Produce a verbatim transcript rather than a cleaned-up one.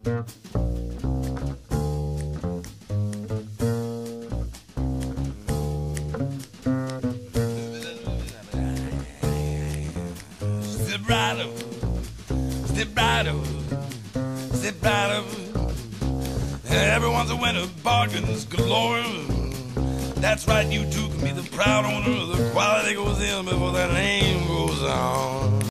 Vibrato, vibrato, vibrato. Everyone's a winner, bargains galore. That's right, you two can be the proud owner. The quality goes in before that name goes on.